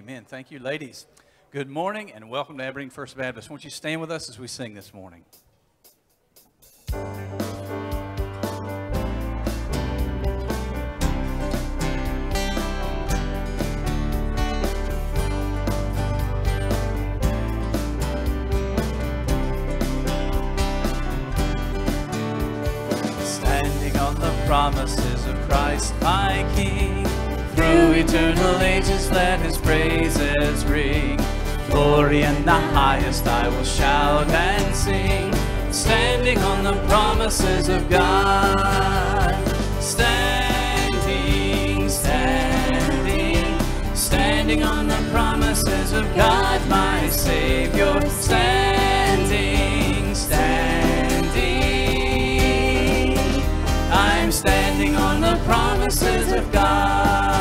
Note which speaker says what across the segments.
Speaker 1: Amen. Thank you, ladies. Good morning and welcome to Aberdeen First Baptist. Won't you stand with us as we sing this morning? Standing on the promises of Christ my King, through eternal ages let his praises ring. Glory in the highest I will shout and sing, standing on the promises of God. Standing, standing, standing on the promises of God my Savior. Standing, standing, I'm standing on the promises of God.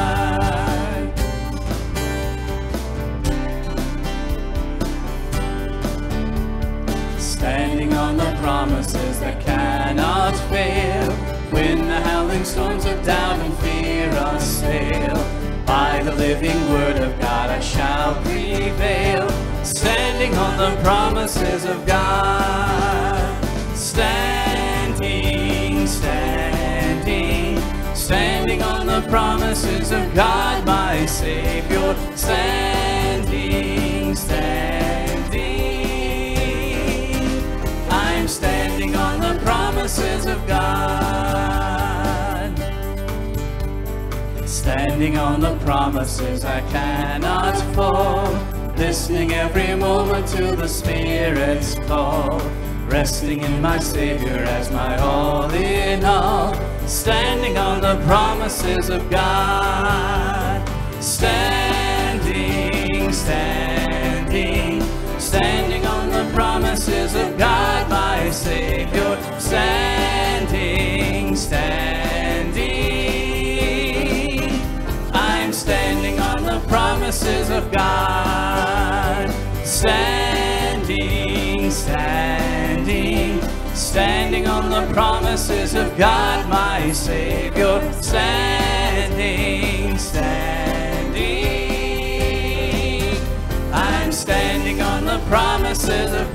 Speaker 1: Standing on the promises that cannot fail, when the howling storms of doubt and fear assail. By the living word of God I shall prevail, standing on the promises of God. Standing, standing, standing on the promises of God my Savior. Standing, standing, I'm standing on the promises of God. Standing on the promises I cannot fall, listening every moment to the Spirit's call, resting in my Savior as my all in all. Standing on the promises of God. Standing, standing, standing on the promises of God my Savior. Standing, standing, I'm standing on the promises of God. Standing, standing, standing on the promises of God my Savior. Standing, standing, I'm standing on the promises of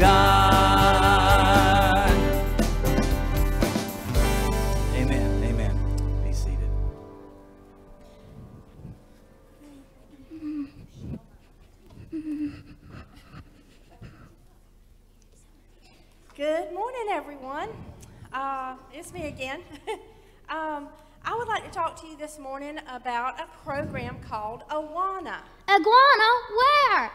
Speaker 1: God. Amen, amen. Be seated.
Speaker 2: Good morning, everyone. It's me again. I would like to talk to you this morning about a program called Awana.
Speaker 3: Iguana? Where?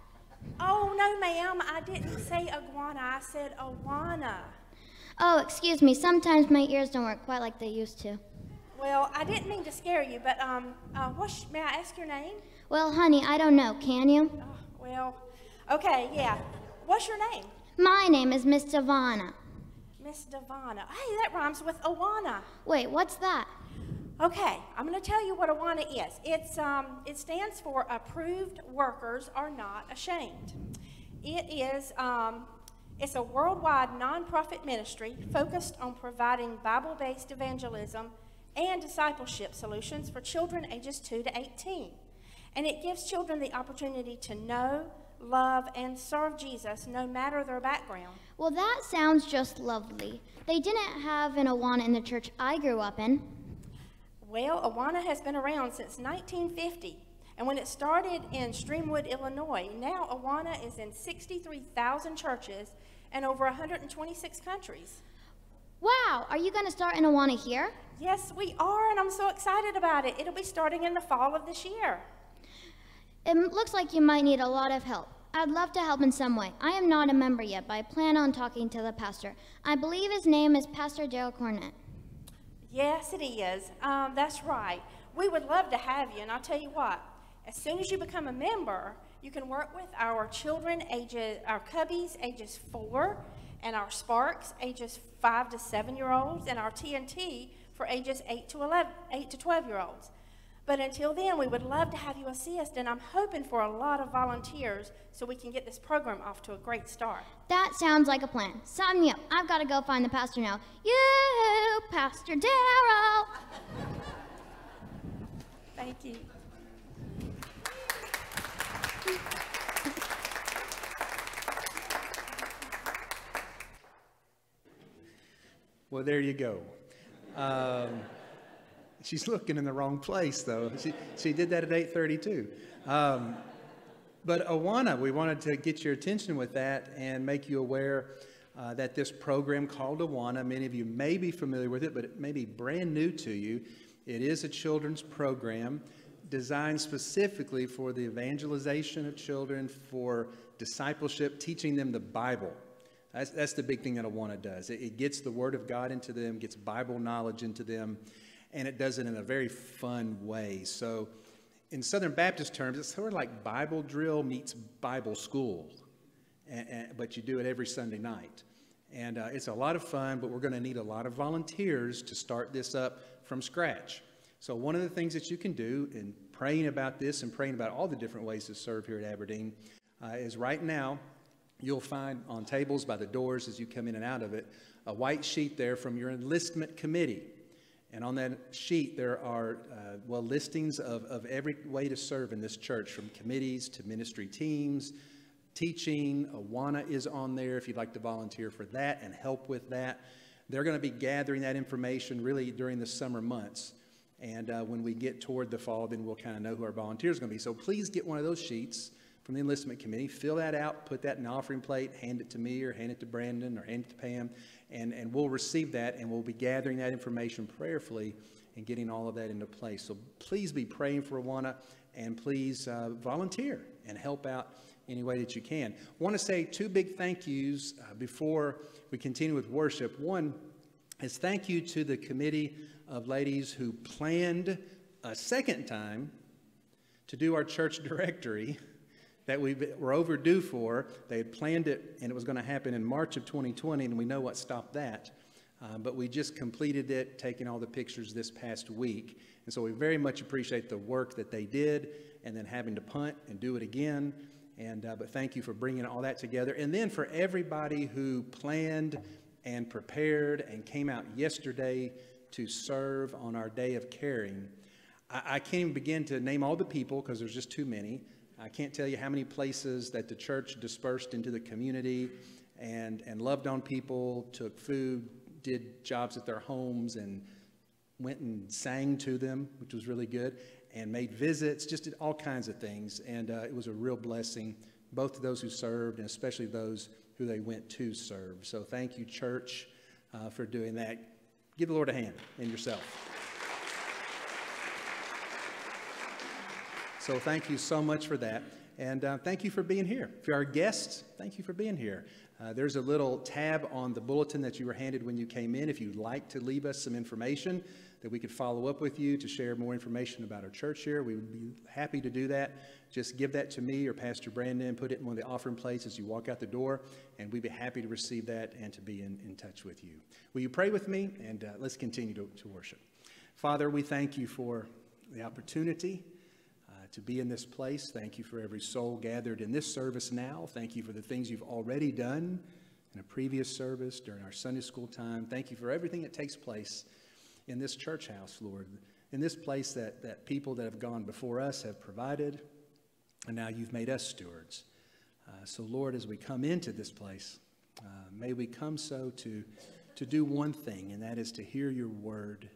Speaker 2: Oh, no, ma'am. I didn't say iguana. I said Awana.
Speaker 3: Oh, excuse me. Sometimes my ears don't work quite like they used to.
Speaker 2: Well, I didn't mean to scare you, but may I ask your name?
Speaker 3: Well, honey, I don't know. Can you?
Speaker 2: Oh, well, okay, yeah. What's your name?
Speaker 3: My name is Miss Savannah.
Speaker 2: Miss Devana. Hey, that rhymes with Awana.
Speaker 3: Wait, what's that?
Speaker 2: Okay, I'm going to tell you what Awana is. It stands for Approved Workers Are Not Ashamed. It's a worldwide nonprofit ministry focused on providing Bible-based evangelism and discipleship solutions for children ages 2 to 18. And it gives children the opportunity to know, love, and serve Jesus no matter their background.
Speaker 3: Well, that sounds just lovely. They didn't have an Awana in the church I grew up in.
Speaker 2: Well, Awana has been around since 1950, and when it started in Streamwood, Illinois, now Awana is in 63,000 churches and over 126 countries.
Speaker 3: Wow, are you going to start an Awana here?
Speaker 2: Yes, we are, and I'm so excited about it. It'll be starting in the fall of this year.
Speaker 3: It looks like you might need a lot of help. I'd love to help in some way. I am not a member yet, but I plan on talking to the pastor. I believe his name is Pastor Daryl Cornett.
Speaker 2: Yes, it is. That's right. We would love to have you, and I'll tell you what. As soon as you become a member, you can work with our children, our Cubbies, ages 4, and our Sparks, ages 5 to 7-year-olds, and our TNT for ages 8 to 12-year-olds. But until then, we would love to have you assist, and I'm hoping for a lot of volunteers so we can get this program off to a great start.
Speaker 3: That sounds like a plan. Sign me up. I've got to go find the pastor now. You, Pastor Daryl.
Speaker 2: Thank you.
Speaker 4: Well, there you go. She's looking in the wrong place, though. She did that at 8:32. But Awana, we wanted to get your attention with that and make you aware that this program called Awana, many of you may be familiar with it, but it may be brand new to you. It is a children's program designed specifically for the evangelization of children, for discipleship, teaching them the Bible. That's the big thing that Awana does. It gets the Word of God into them, gets Bible knowledge into them, and it does it in a very fun way. So in Southern Baptist terms, it's sort of like Bible drill meets Bible school, but you do it every Sunday night. And it's a lot of fun, but we're going to need a lot of volunteers to start this up from scratch. So one of the things that you can do in praying about this and praying about all the different ways to serve here at Aberdeen is right now, you'll find on tables by the doors as you come in and out of it, a white sheet there from your enlistment committee. And on that sheet, there are, listings of every way to serve in this church, from committees to ministry teams, teaching. Awana is on there if you'd like to volunteer for that and help with that. They're going to be gathering that information really during the summer months. And when we get toward the fall, then we'll kind of know who our volunteers are going to be. So please get one of those sheets from the enlistment committee, fill that out, put that in the offering plate, hand it to me or hand it to Brandon or hand it to Pam, and we'll receive that, and we'll be gathering that information prayerfully and getting all of that into place. So please be praying for Awana, and please volunteer and help out any way that you can. I want to say two big thank yous before we continue with worship. One is thank you to the committee of ladies who planned a second time to do our church directory that we were overdue for. They had planned it, and it was going to happen in March of 2020, and we know what stopped that. But we just completed it, taking all the pictures this past week. And so we very much appreciate the work that they did, and then having to punt and do it again. But thank you for bringing all that together. And then for everybody who planned and prepared and came out yesterday to serve on our day of caring. I can't even begin to name all the people because there's just too many. I can't tell you how many places that the church dispersed into the community and loved on people, took food, did jobs at their homes, and went and sang to them, which was really good, and made visits, just did all kinds of things. And it was a real blessing, both to those who served and especially those who they went to serve. So thank you, church, for doing that. Give the Lord a hand and yourself. So thank you so much for that. And thank you for being here. If you're our guests, thank you for being here. There's a little tab on the bulletin that you were handed when you came in. If you'd like to leave us some information that we could follow up with you to share more information about our church here, we would be happy to do that. Just give that to me or Pastor Brandon, put it in one of the offering plates as you walk out the door, and we'd be happy to receive that and to be in touch with you. Will you pray with me? And let's continue to worship. Father, we thank you for the opportunity to be in this place. Thank you for every soul gathered in this service now. Thank you for the things you've already done in a previous service during our Sunday school time. Thank you for everything that takes place in this church house, Lord, in this place that people that have gone before us have provided, and now you've made us stewards. So, Lord, as we come into this place, may we come so to do one thing, and that is to hear your word,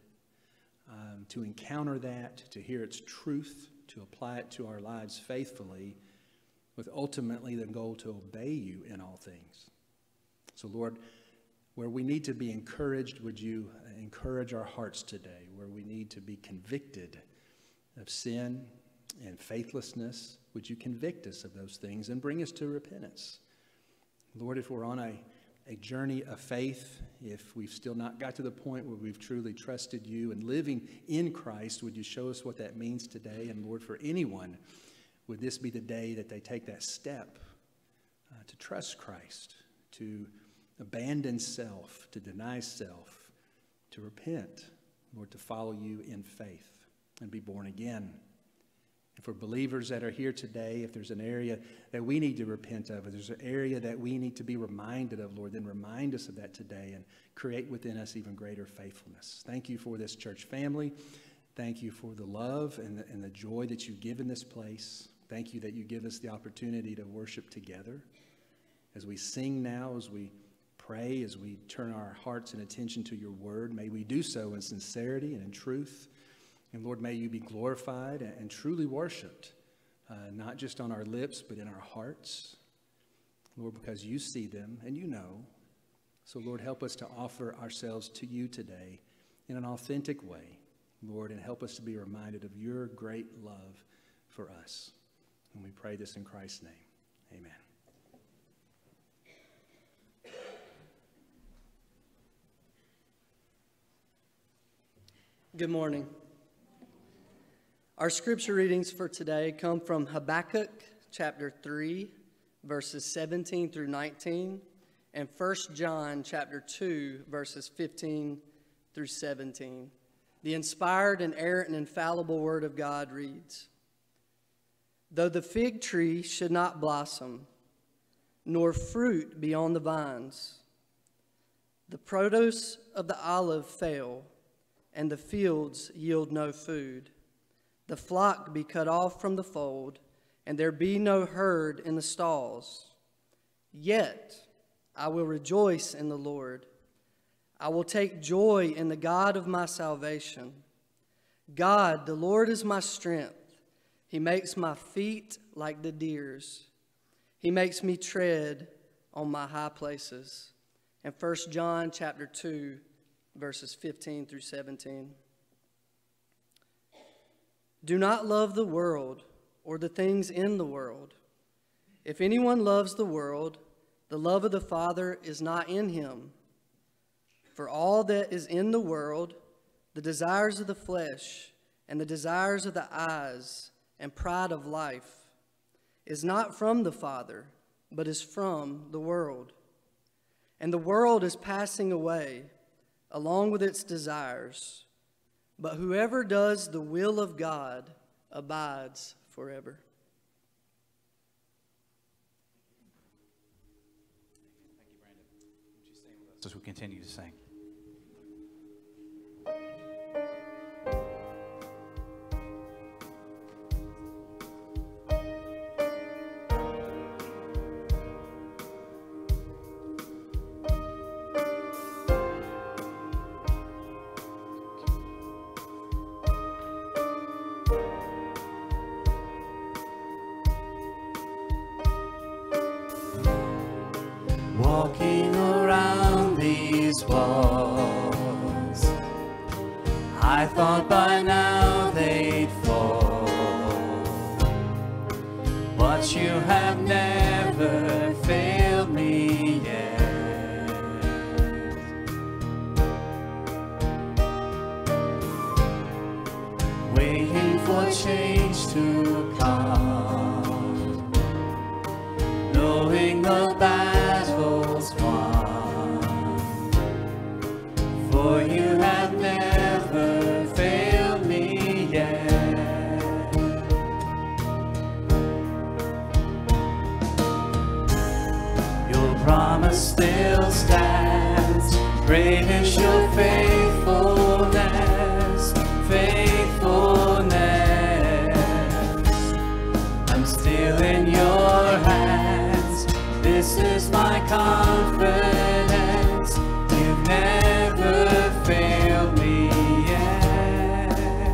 Speaker 4: to encounter that, to hear its truth, to apply it to our lives faithfully, with ultimately the goal to obey you in all things. So, Lord, where we need to be encouraged, would you encourage our hearts today? Where we need to be convicted of sin and faithlessness, would you convict us of those things and bring us to repentance? Lord, if we're on a journey of faith, if we've still not got to the point where we've truly trusted you and living in Christ, would you show us what that means today? And Lord, for anyone, would this be the day that they take that step to trust Christ, to abandon self, to deny self, to repent, Lord, to follow you in faith and be born again. And for believers that are here today, if there's an area that we need to repent of, if there's an area that we need to be reminded of, Lord, then remind us of that today and create within us even greater faithfulness. Thank you for this church family. Thank you for the love and the joy that you give in this place. Thank you that you give us the opportunity to worship together. As we sing now, as we pray, as we turn our hearts and attention to your word, may we do so in sincerity and in truth. And Lord, may you be glorified and truly worshiped, not just on our lips, but in our hearts. Lord, because you see them and you know. So Lord, help us to offer ourselves to you today in an authentic way, Lord, and help us to be reminded of your great love for us. And we pray this in Christ's name. Amen.
Speaker 5: Good morning. Our scripture readings for today come from Habakkuk chapter 3, verses 17 through 19, and 1 John chapter 2, verses 15 through 17. The inspired, inerrant, and infallible word of God reads, "Though the fig tree should not blossom, nor fruit be on the vines, the produce of the olive fail, and the fields yield no food, the flock be cut off from the fold, and there be no herd in the stalls, yet I will rejoice in the Lord. I will take joy in the God of my salvation. God, the Lord, is my strength. He makes my feet like the deer's. He makes me tread on my high places." And 1 John chapter 2, verses 15 through 17. "Do not love the world or the things in the world. If anyone loves the world, the love of the Father is not in him. For all that is in the world, the desires of the flesh and the desires of the eyes and pride of life, is not from the Father, but is from the world. And the world is passing away along with its desires, but whoever does the will of God abides forever."
Speaker 1: Thank you, Brandon. Would you sing with us as we continue to sing? Walking around these walls, I thought by now they'd fall, but you have never failed me yet. Waiting for change to come, knowing the battle's won, for you have never failed me yet. Your promise still stands, great is your faithfulness, faithfulness. I'm still in your hands, this is my confidence, you've never failed me yet.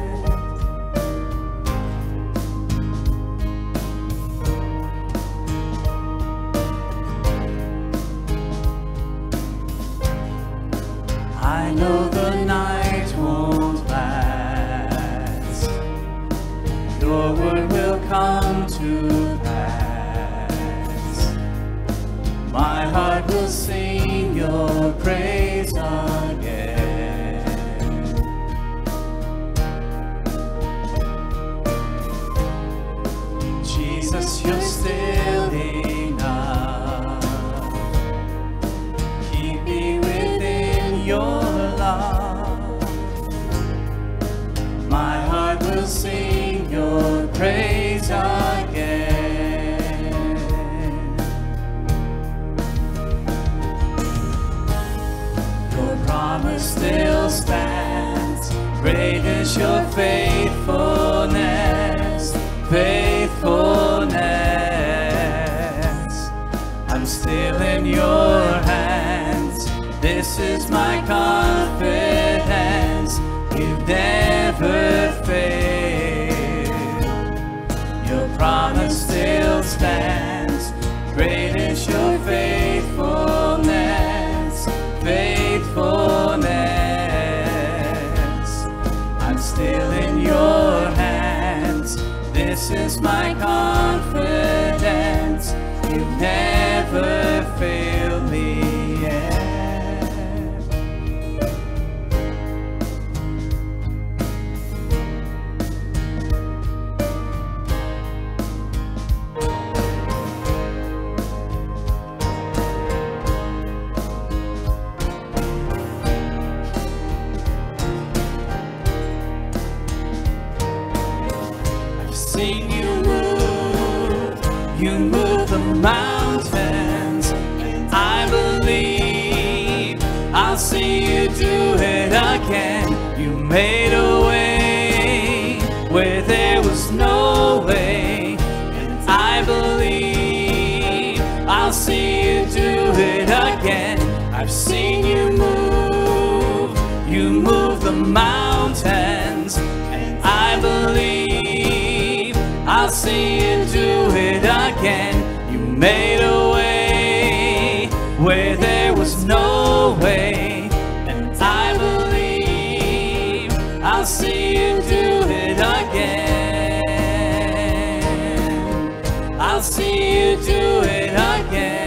Speaker 1: I know the night won't last, your word will come to pass. My heart will sing your praise again. Jesus, you're still enough. Keep me within your love. My heart will sing your praise again. Your promise still stands, great is your faithfulness, faithfulness. This is my confidence. You've never failed me yet. I've seen you move the mountains, and I believe I'll see you do it again. You made a way where there was no way, and I believe I'll see you do it again. I've seen you move the mountains, and I believe I'll see you do it again. You made a way where there was no way, and I believe I'll see you do it again. I'll see you do it again.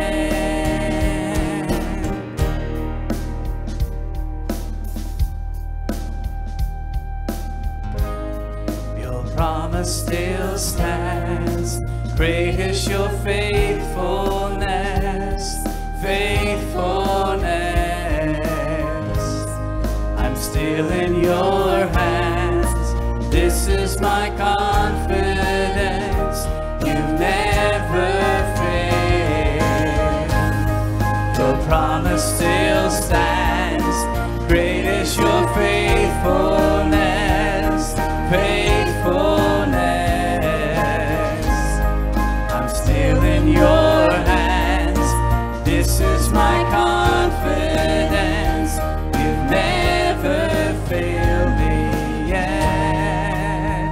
Speaker 1: Your promise still stands. Great is your faithfulness, faithfulness. I'm still in your hands. This is my confidence. You've never failed. Your promise still stands. Great is your faithfulness, faithfulness. I'm still in your hands. This is my confidence. You've never failed me yet.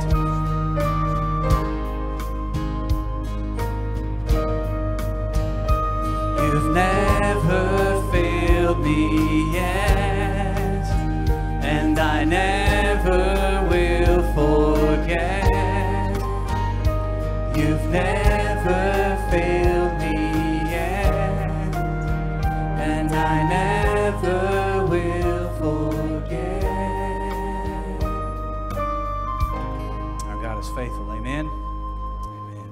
Speaker 1: You've never failed me yet, and I never will forget. You've never failed me yet, and I never will forget. Our God is faithful, amen. Amen.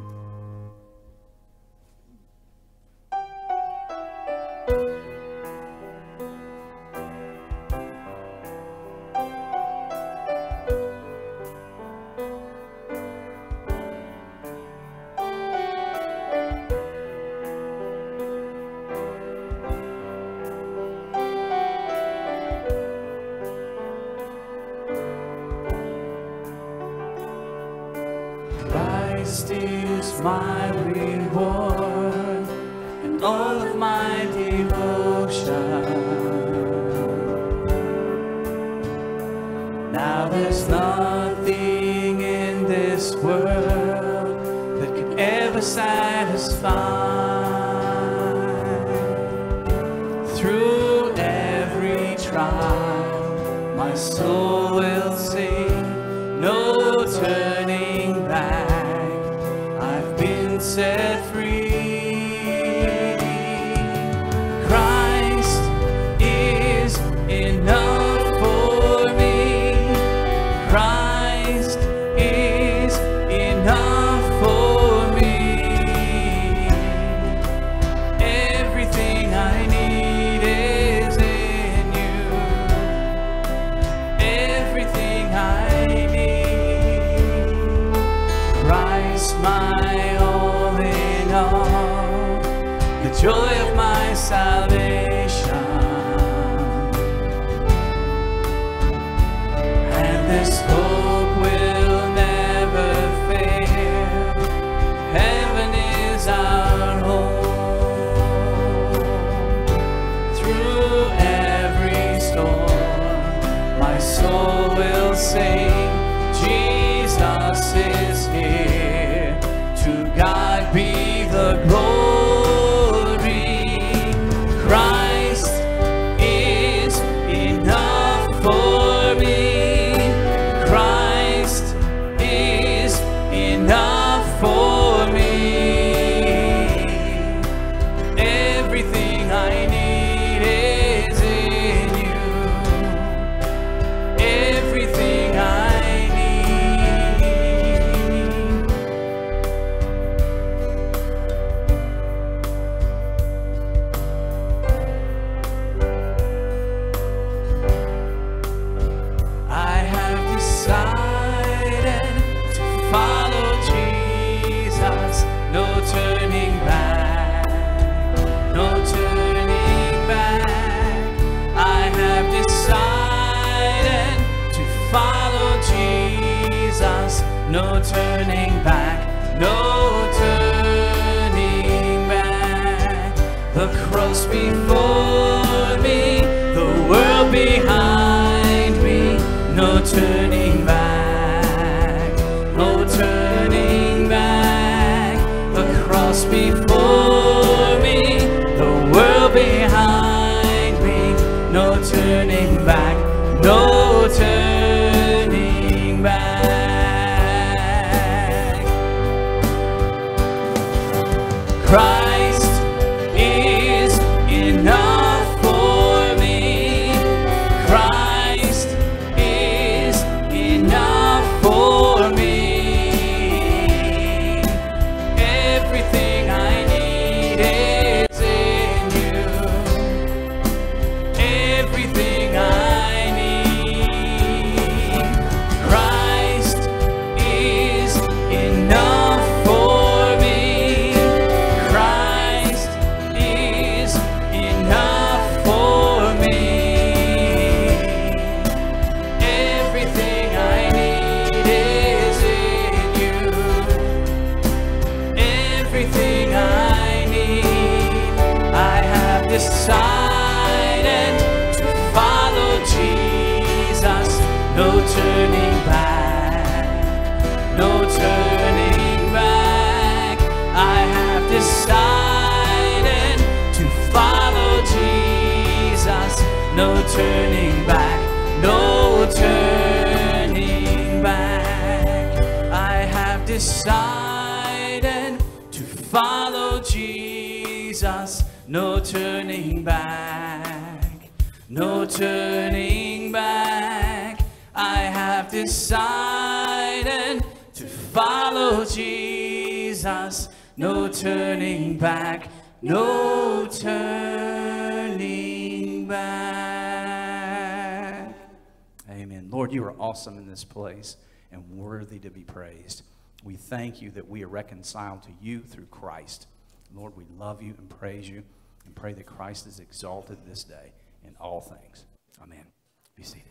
Speaker 1: Christ is my reward and all of my devotion. Now there's nothing in this world that could ever satisfy. Through every trial, my soul will sing, no turning back. I've been set free. Christ is enough for me. Christ is enough for me. Everything I need is in you. Everything I need. Christ, my all in all, the joy of my salvation. And this hope will never fail. Heaven is our home. Through every storm, my soul will sing, Jesus is here. To God be the glory. Christ is enough for me. Christ no turning back, no turning back. The cross before me, the world behind me, no turning back, no turning back. The cross before me, the world behind me, no turning back, no turning back. Christ is enough for me. Christ is enough for me. Everything I need is in you. Everything I need. Christ is enough for me. Christ is enough for me. Everything I need is in you. Everything I need. I have decided to follow Jesus. No turning back, no turning back. I have decided to follow Jesus. No turning back, no turning back. I have decided to follow Jesus. No turning back, no turning back. I have decided to follow Jesus. No turning back, no turning back. Amen. Lord, you are awesome in this place and worthy to be praised. We thank you that we are reconciled to you through Christ. Lord, we love you and praise you and pray that Christ is exalted this day in all things. Amen. Be seated.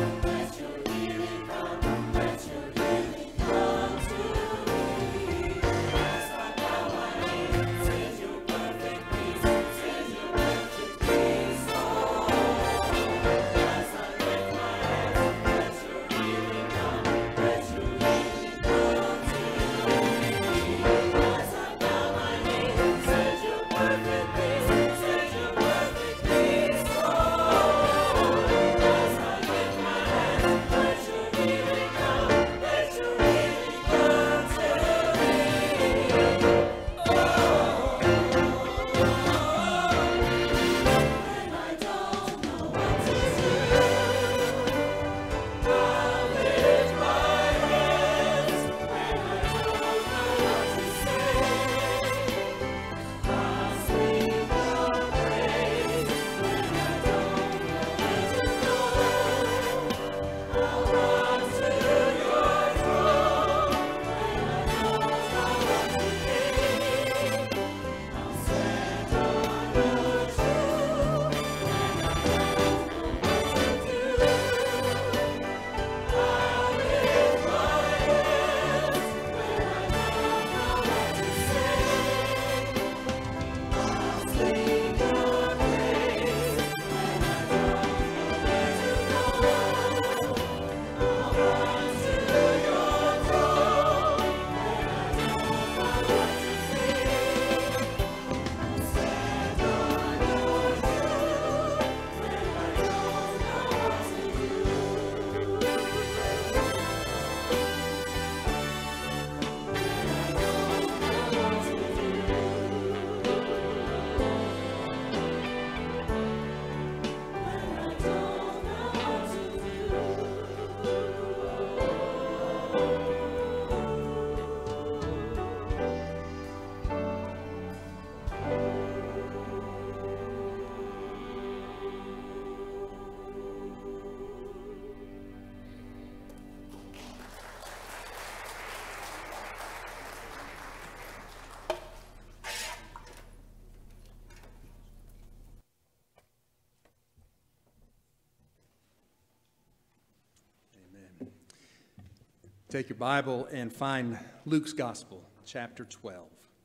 Speaker 4: Take your Bible and find Luke's Gospel, chapter 12.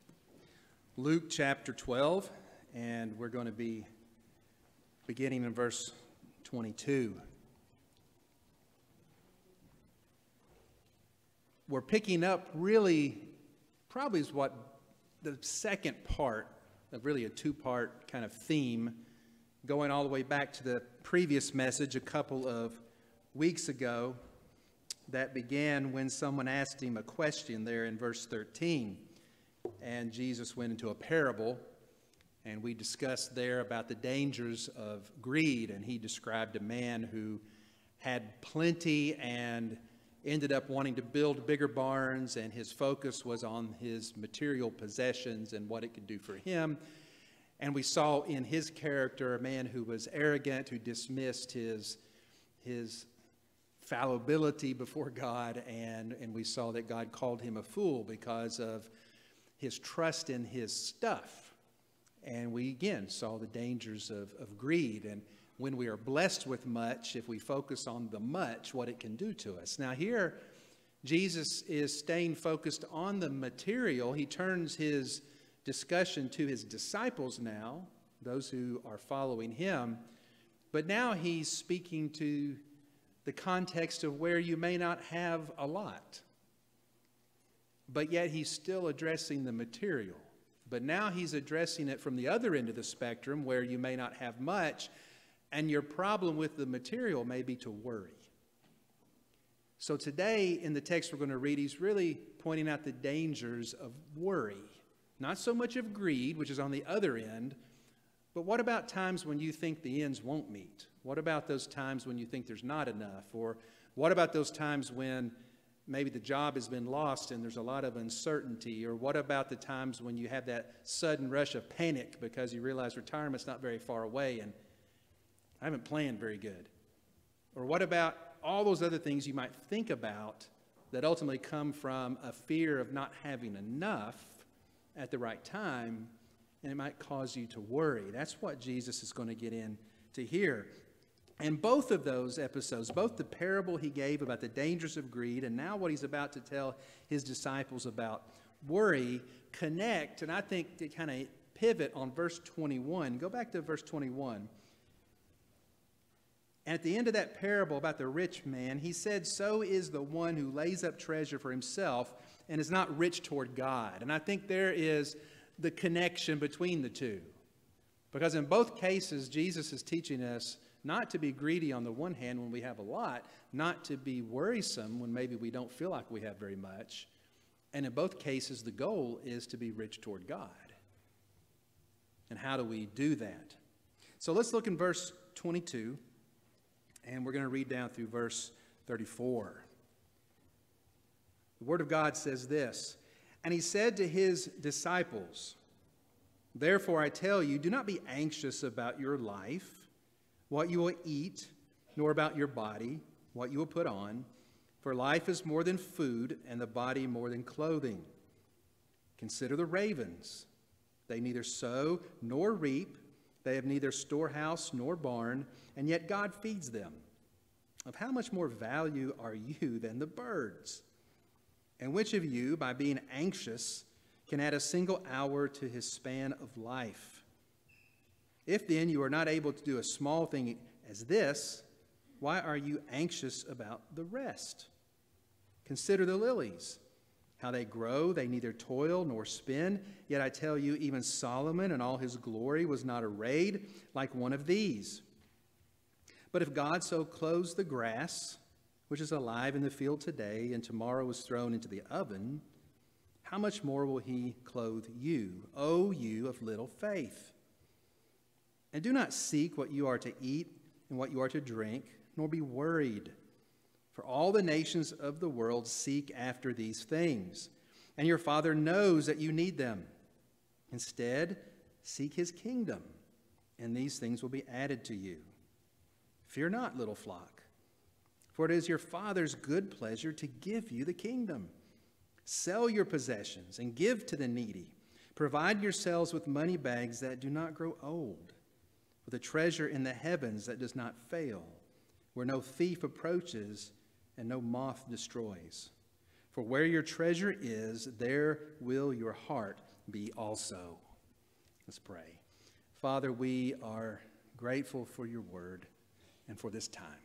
Speaker 4: Luke chapter 12, and we're going to be beginning in verse 22. We're picking up really, probably is what the second part of really a two-part kind of theme, going all the way back to the previous message a couple of weeks ago that began when someone asked him a question there in verse 13. And Jesus went into a parable, and we discussed there about the dangers of greed. And he described a man who had plenty and ended up wanting to build bigger barns, and his focus was on his material possessions and what it could do for him. And we saw in his character a man who was arrogant, who dismissed his fallibility before God, and we saw that God called him a fool because of his trust in his stuff. And we again saw the dangers of greed, and when we are blessed with much, if we focus on the much, what it can do to us. Now here, Jesus is staying focused on the material. He turns his discussion to his disciples now, those who are following him, but now he's speaking to the context of where you may not have a lot, but yet he's still addressing the material. But now he's addressing it from the other end of the spectrum where you may not have much, and your problem with the material may be to worry. So today in the text we're going to read, he's really pointing out the dangers of worry. Not so much of greed, which is on the other end, but what about times when you think the ends won't meet? What about those times when you think there's not enough? Or what about those times when maybe the job has been lost and there's a lot of uncertainty? Or what about the times when you have that sudden rush of panic because you realize retirement's not very far away and I haven't planned very good? Or what about all those other things you might think about that ultimately come from a fear of not having enough at the right time, and it might cause you to worry? That's what Jesus is going to get into here. And both of those episodes, both the parable he gave about the dangers of greed and now what he's about to tell his disciples about worry, connect, and I think to kind of pivot on verse 21. Go back to verse 21. And at the end of that parable about the rich man, he said, "So is the one who lays up treasure for himself and is not rich toward God." And I think there is the connection between the two. Because in both cases, Jesus is teaching us not to be greedy on the one hand when we have a lot, not to be worrisome when maybe we don't feel like we have very much. And in both cases, the goal is to be rich toward God. And how do we do that? So let's look in verse 22, and we're going to read down through verse 34. The Word of God says this, "And he said to his disciples, 'Therefore I tell you, do not be anxious about your life, what you will eat, nor about your body, what you will put on. For life is more than food, and the body more than clothing. Consider the ravens. They neither sow nor reap. They have neither storehouse nor barn, and yet God feeds them. Of how much more value are you than the birds? And which of you, by being anxious, can add a single hour to his span of life? If then you are not able to do a small thing as this, why are you anxious about the rest? Consider the lilies, how they grow, they neither toil nor spin. Yet I tell you, even Solomon in all his glory was not arrayed like one of these. But if God so clothes the grass, which is alive in the field today, and tomorrow is thrown into the oven, how much more will he clothe you, O you of little faith? And do not seek what you are to eat and what you are to drink, nor be worried. For all the nations of the world seek after these things, and your Father knows that you need them. Instead, seek his kingdom, and these things will be added to you. Fear not, little flock, for it is your Father's good pleasure to give you the kingdom. Sell your possessions and give to the needy. Provide yourselves with money bags that do not grow old, with a treasure in the heavens that does not fail, where no thief approaches and no moth destroys. For where your treasure is, there will your heart be also." Let's pray. Father, we are grateful for your word and for this time.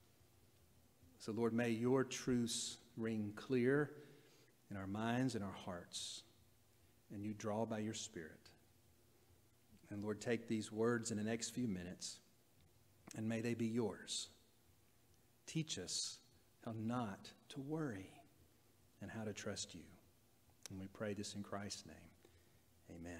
Speaker 4: So, Lord, may your truths ring clear in our minds and our hearts, and you draw by your Spirit. And Lord, take these words in the next few minutes, and may they be yours. Teach us how not to worry and how to trust you. And we pray this in Christ's name. Amen.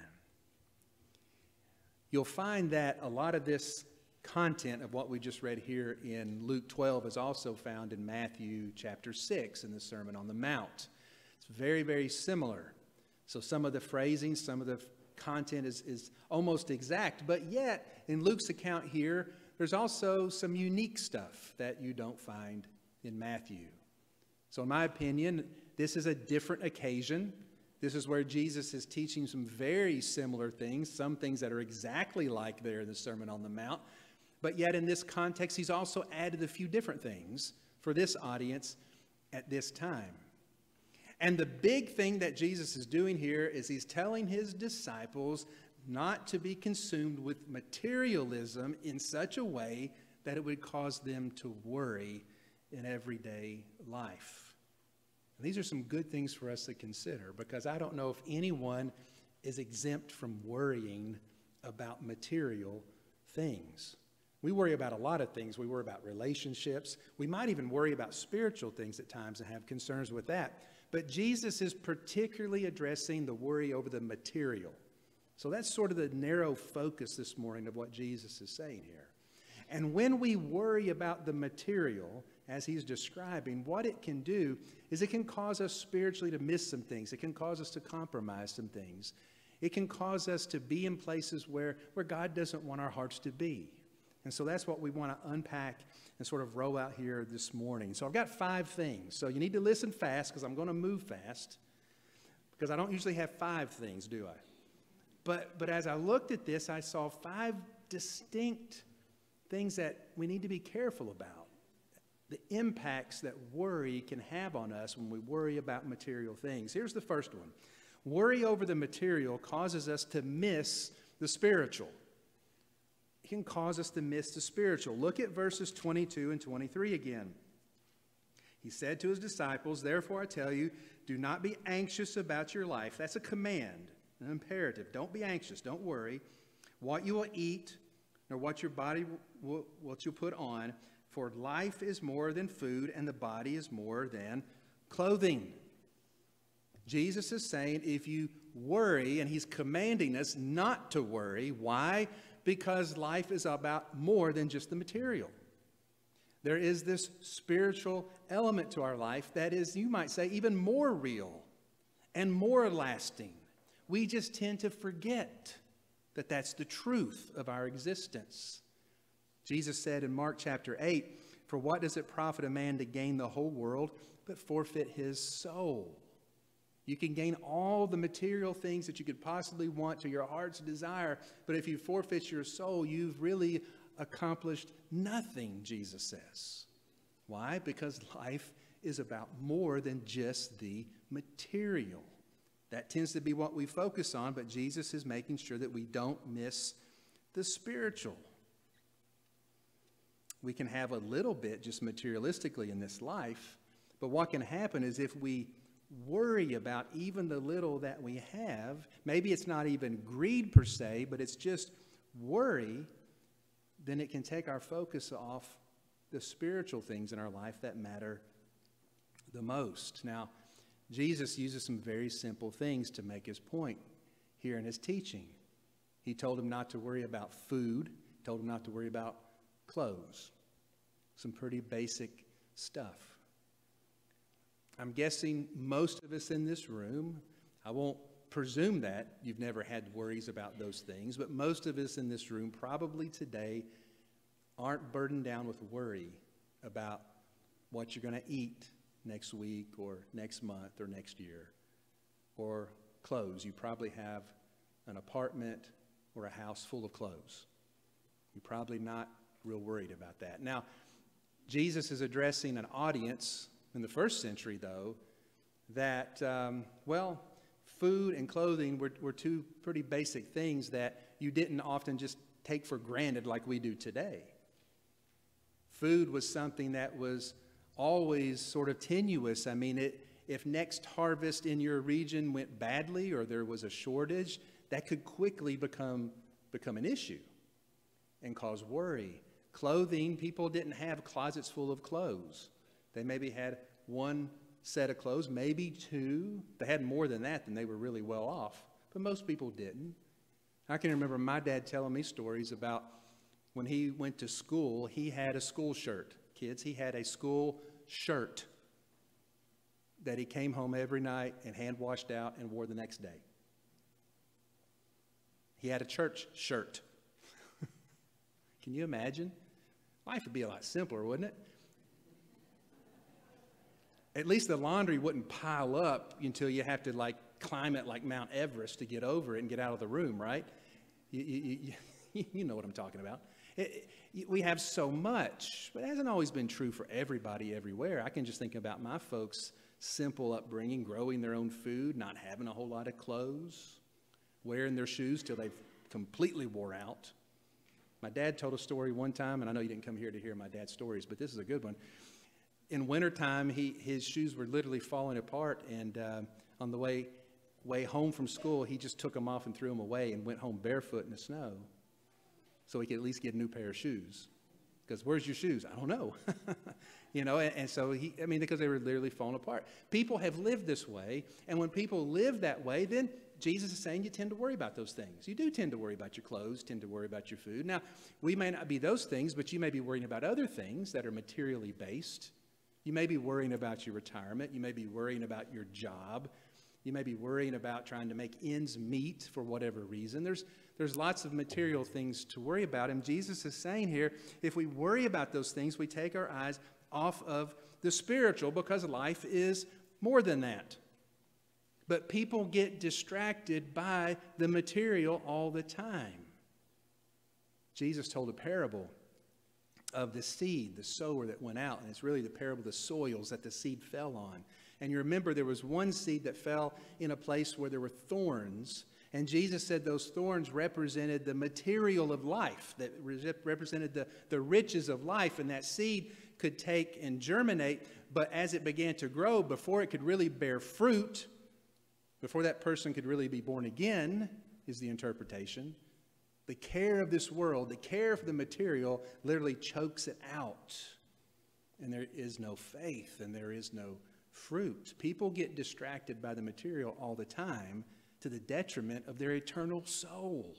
Speaker 4: You'll find that a lot of this content of what we just read here in Luke 12 is also found in Matthew chapter 6 in the Sermon on the Mount. It's very, very similar. So some of the phrasing, some of the content is almost exact, but yet in Luke's account here, there's also some unique stuff that you don't find in Matthew. So in my opinion, this is a different occasion. This is where Jesus is teaching some very similar things, some things that are exactly like there in the Sermon on the Mount, but yet in this context, he's also added a few different things for this audience at this time. And the big thing that Jesus is doing here is he's telling his disciples not to be consumed with materialism in such a way that it would cause them to worry in everyday life. And these are some good things for us to consider, because I don't know if anyone is exempt from worrying about material things. We worry about a lot of things. We worry about relationships. We might even worry about spiritual things at times and have concerns with that. But Jesus is particularly addressing the worry over the material. So that's sort of the narrow focus this morning of what Jesus is saying here. And when we worry about the material, as he's describing, what it can do is it can cause us spiritually to miss some things. It can cause us to compromise some things. It can cause us to be in places where God doesn't want our hearts to be. And so that's what we want to unpack and sort of roll out here this morning. So I've got 5 things. So you need to listen fast, because I'm going to move fast, because I don't usually have 5 things, do I? But as I looked at this, I saw 5 distinct things that we need to be careful about. The impacts that worry can have on us when we worry about material things. Here's the first one. Worry over the material causes us to miss the spiritual. It can cause us to miss the spiritual. Look at verses 22 and 23 again. He said to his disciples, "Therefore I tell you, do not be anxious about your life." That's a command, an imperative. Don't be anxious. Don't worry. What you will eat, nor what your body what you'll put on. For life is more than food, and the body is more than clothing. Jesus is saying if you worry, and he's commanding us not to worry. Why? Because life is about more than just the material. There is this spiritual element to our life that is, you might say, even more real and more lasting. We just tend to forget that that's the truth of our existence. Jesus said in Mark chapter 8, "For what does it profit a man to gain the whole world but forfeit his soul?" You can gain all the material things that you could possibly want to your heart's desire, but if you forfeit your soul, you've really accomplished nothing, Jesus says. Why? Because life is about more than just the material. That tends to be what we focus on, but Jesus is making sure that we don't miss the spiritual. We can have a little bit just materialistically in this life, but what can happen is if we worry about even the little that we have, maybe it's not even greed per se, but it's just worry, then it can take our focus off the spiritual things in our life that matter the most. Now, Jesus uses some very simple things to make his point here in his teaching. He told him not to worry about food, told him not to worry about clothes. Some pretty basic stuff. I'm guessing most of us in this room, I won't presume that you've never had worries about those things, but most of us in this room probably today aren't burdened down with worry about what you're going to eat next week or next month or next year, or clothes. You probably have an apartment or a house full of clothes. You're probably not real worried about that. Now, Jesus is addressing an audience in the first century, though, that, food and clothing were two pretty basic things that you didn't often just take for granted like we do today. Food was something that was always sort of tenuous. I mean, if next harvest in your region went badly or there was a shortage, that could quickly become an issue and cause worry. Clothing, people didn't have closets full of clothes. They maybe had one set of clothes, maybe two. They had more than that, then they were really well off. But most people didn't. I can remember my dad telling me stories about when he went to school, he had a school shirt. Kids, he had a school shirt that he came home every night and hand washed out and wore the next day. He had a church shirt. Can you imagine? Life would be a lot simpler, wouldn't it? At least the laundry wouldn't pile up until you have to climb it like Mount Everest to get over it and get out of the room, right? You know what I'm talking about. We have so much, but it hasn't always been true for everybody everywhere. I can just think about my folks' simple upbringing, growing their own food, not having a whole lot of clothes, wearing their shoes till they've completely wore out. My dad told a story one time, and I know you didn't come here to hear my dad's stories, but this is a good one. In wintertime, his shoes were literally falling apart, and on the way home from school, he just took them off and threw them away and went home barefoot in the snow so he could at least get a new pair of shoes. Because where's your shoes? I don't know. And so because they were literally falling apart. People have lived this way, and when people live that way, then Jesus is saying you tend to worry about those things. You do tend to worry about your clothes, tend to worry about your food. Now, we may not be those things, but you may be worrying about other things that are materially based. You may be worrying about your retirement. You may be worrying about your job. You may be worrying about trying to make ends meet for whatever reason. There's lots of material things to worry about. And Jesus is saying here, if we worry about those things, we take our eyes off of the spiritual because life is more than that. But people get distracted by the material all the time. Jesus told a parable of the seed, the sower that went out. And it's really the parable of the soils that the seed fell on. And you remember there was one seed that fell in a place where there were thorns. And Jesus said those thorns represented the material of life, that represented the riches of life. And that seed could take and germinate, but as it began to grow, before it could really bear fruit, before that person could really be born again, is the interpretation, the care of this world, the care for the material, literally chokes it out. And there is no faith, and there is no fruit. People get distracted by the material all the time to the detriment of their eternal soul.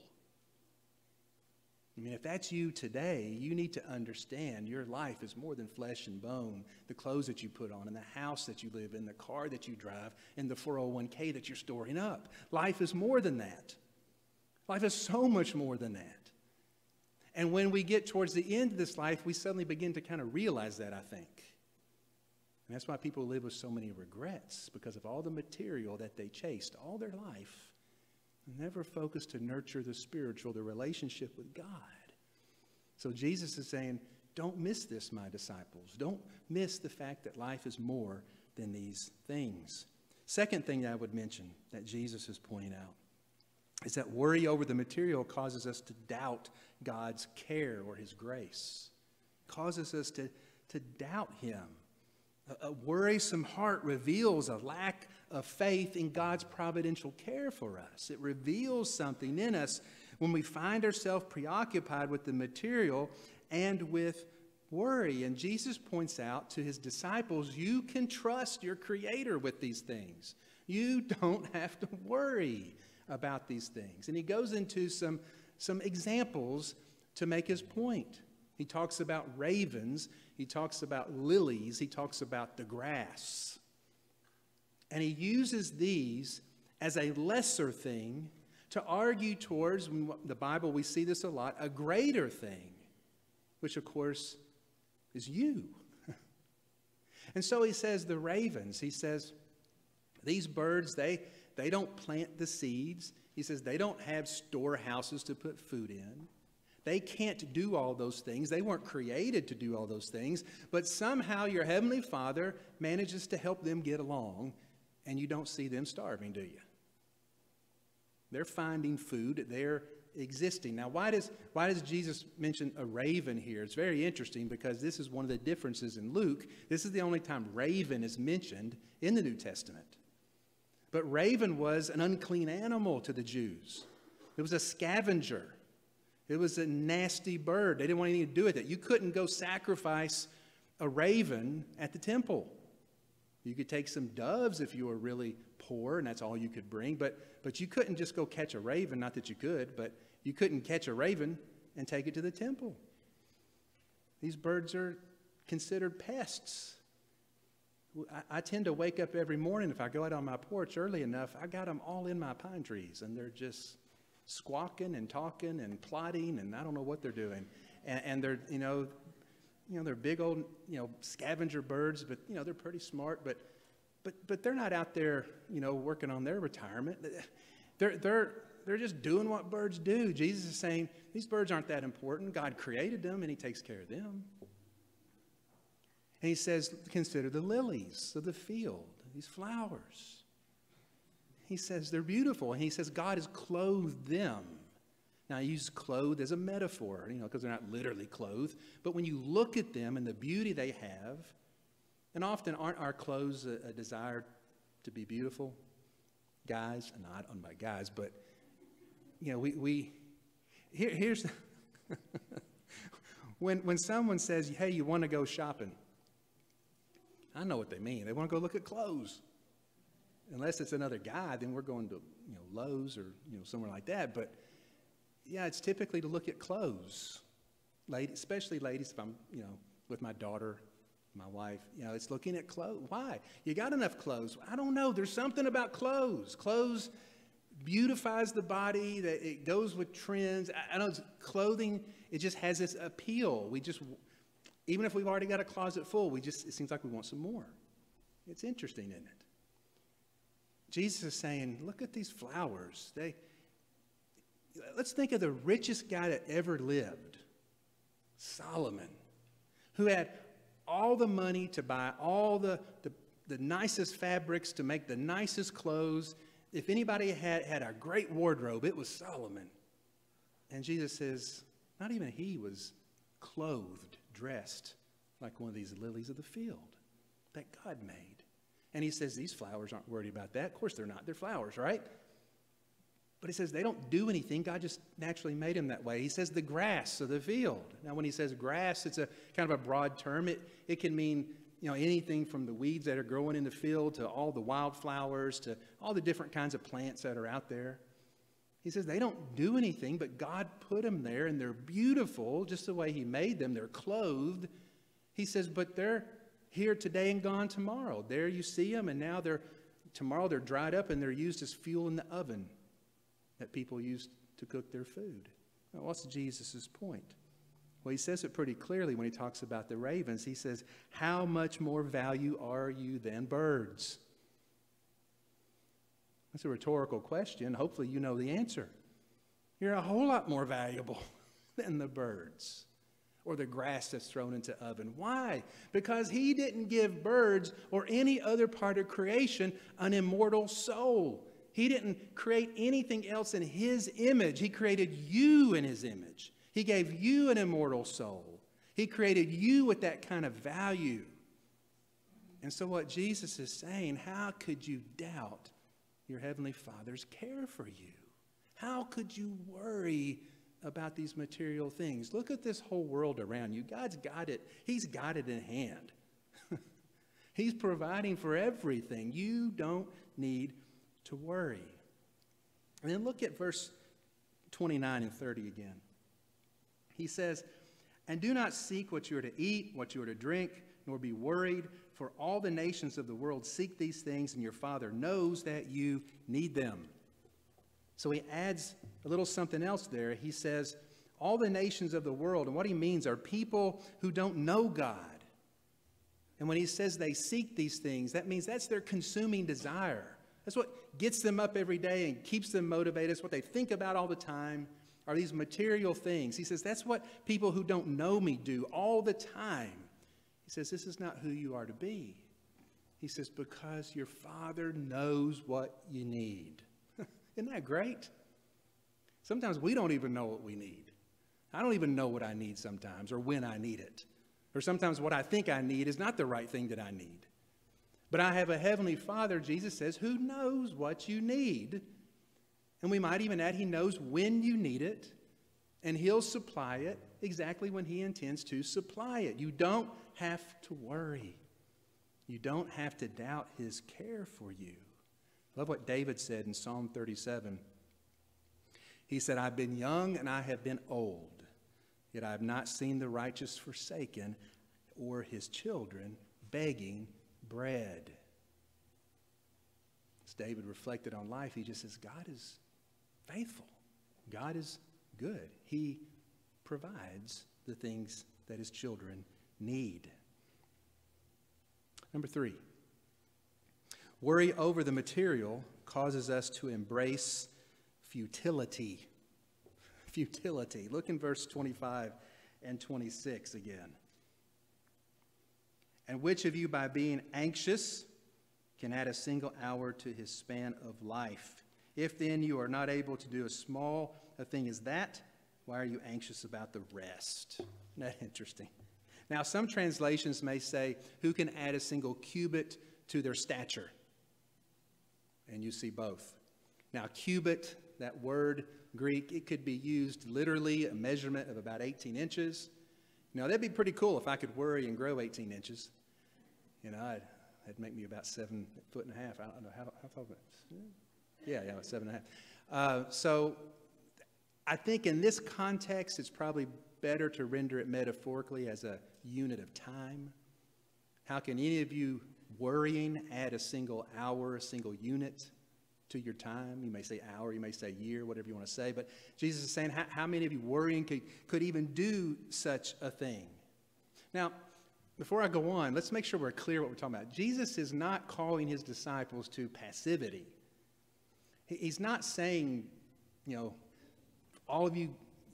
Speaker 4: I mean, if that's you today, you need to understand your life is more than flesh and bone, the clothes that you put on, and the house that you live in, the car that you drive, and the 401k that you're storing up. Life is more than that. Life is so much more than that. And when we get towards the end of this life, we suddenly begin to kind of realize that, I think. And that's why people live with so many regrets, because of all the material that they chased all their life, never focused to nurture the spiritual, the relationship with God. So Jesus is saying, don't miss this, my disciples. Don't miss the fact that life is more than these things. Second thing that I would mention that Jesus is pointing out is that worry over the material causes us to doubt God's care or his grace. It causes us to doubt him. A worrisome heart reveals a lack of faith in God's providential care for us. It reveals something in us when we find ourselves preoccupied with the material and with worry. And Jesus points out to his disciples, you can trust your Creator with these things. You don't have to worry about these things. And he goes into some examples to make his point. He talks about ravens. He talks about lilies. He talks about the grass. And he uses these as a lesser thing to argue towards, in the Bible we see this a lot, a greater thing, which of course is you. And so he says the ravens, he says these birds, they don't plant the seeds. He says they don't have storehouses to put food in. They can't do all those things. They weren't created to do all those things. But somehow your Heavenly Father manages to help them get along, and you don't see them starving, do you? They're finding food. They're existing. Now, why does Jesus mention a raven here? It's very interesting because this is one of the differences in Luke. This is the only time raven is mentioned in the New Testament. But raven was an unclean animal to the Jews. It was a scavenger. It was a nasty bird. They didn't want anything to do with it. You couldn't go sacrifice a raven at the temple. You could take some doves if you were really poor, and that's all you could bring. But you couldn't just go catch a raven. Not that you could, but you couldn't catch a raven and take it to the temple. These birds are considered pests. I tend to wake up every morning, if I go out on my porch early enough, I got them all in my pine trees, and they're just squawking and talking and plotting, and I don't know what they're doing. And they're, they're big old, scavenger birds, but, they're pretty smart, but they're not out there, working on their retirement. They're just doing what birds do. Jesus is saying, these birds aren't that important. God created them, and he takes care of them. And he says, consider the lilies of the field, these flowers. He says they're beautiful, and he says God has clothed them. Now, I use clothed as a metaphor, because they're not literally clothed. But when you look at them and the beauty they have, and often aren't our clothes a desire to be beautiful? Guys, not on my guys, but, here's, when someone says, hey, you want to go shopping, I know what they mean. They want to go look at clothes. Unless it's another guy, then we're going to, Lowe's or, somewhere like that. But, yeah, it's typically to look at clothes. Especially ladies, if I'm, with my daughter, my wife, it's looking at clothes. Why? You got enough clothes. I don't know. There's something about clothes. Clothes beautifies the body. That it goes with trends. I know clothing, it just has this appeal. Even if we've already got a closet full, it seems like we want some more. It's interesting, isn't it? Jesus is saying, look at these flowers. Let's think of the richest guy that ever lived, Solomon. who had all the money to buy all the nicest fabrics, to make the nicest clothes. If anybody had a great wardrobe, it was Solomon. And Jesus says, not even he was clothed, dressed like one of these lilies of the field that God made. And he says, these flowers aren't worried about that. Of course they're not. They're flowers, right? But he says they don't do anything. God just naturally made them that way. He says the grass of the field. Now, when he says grass, it's a kind of a broad term. It can mean, anything from the weeds that are growing in the field to all the wildflowers to all the different kinds of plants that are out there. He says they don't do anything, but God put them there, and they're beautiful just the way he made them. They're clothed. He says, but they're here today and gone tomorrow. There you see them, and now tomorrow they're dried up and they're used as fuel in the oven that people use to cook their food. Now, what's Jesus' point? Well, he says it pretty clearly when he talks about the ravens. He says, how much more value are you than birds? That's a rhetorical question. Hopefully you know the answer. You're a whole lot more valuable than the birds or the grass that's thrown into oven. Why? Because he didn't give birds or any other part of creation an immortal soul. He didn't create anything else in his image. He created you in his image. He gave you an immortal soul. He created you with that kind of value. And so what Jesus is saying, how could you doubt your Heavenly Father's care for you? How could you worry about these material things? Look at this whole world around you. God's got it. He's got it in hand. He's providing for everything. You don't need to worry. And then look at verse 29 and 30 again. He says, and do not seek what you are to eat, what you are to drink, nor be worried, for all the nations of the world seek these things, and your Father knows that you need them. So he adds a little something else there. He says, all the nations of the world, and what he means are people who don't know God. And when he says they seek these things, that means that's their consuming desire. That's what gets them up every day and keeps them motivated. It's what they think about all the time, are these material things. He says, that's what people who don't know me do all the time. He says, this is not who you are to be. He says, because your Father knows what you need. Isn't that great? Sometimes we don't even know what we need. I don't even know what I need sometimes or when I need it. Or sometimes what I think I need is not the right thing that I need. But I have a Heavenly Father, Jesus says, who knows what you need. And we might even add, he knows when you need it, and he'll supply it exactly when he intends to supply it. You don't have to worry. You don't have to doubt his care for you. I love what David said in Psalm 37. He said, I've been young and I have been old, yet I have not seen the righteous forsaken or his children begging bread. As David reflected on life, he just says, God is faithful. God is good. He provides the things that his children need. Number 3, worry over the material causes us to embrace futility. Futility. Look in verse 25 and 26 again. And which of you, by being anxious, can add a single hour to his span of life? If then you are not able to do as small a thing as that, why are you anxious about the rest? Isn't that interesting? Now, some translations may say, who can add a single cubit to their stature? And you see both. Now, cubit, that word, Greek, it could be used literally, a measurement of about 18 inches. Now, that'd be pretty cool if I could worry and grow 18 inches. You know, that'd make me about 7.5 feet. I don't know, how tall is it? Yeah, 7.5. So I think in this context, it's probably better to render it metaphorically as a unit of time. How can any of you worrying add a single hour, a single unit to your time? You may say hour, you may say year, whatever you want to say. But Jesus is saying, how many of you worrying could even do such a thing? Now, before I go on, let's make sure we're clear what we're talking about. Jesus is not calling his disciples to passivity. He's not saying, all of you,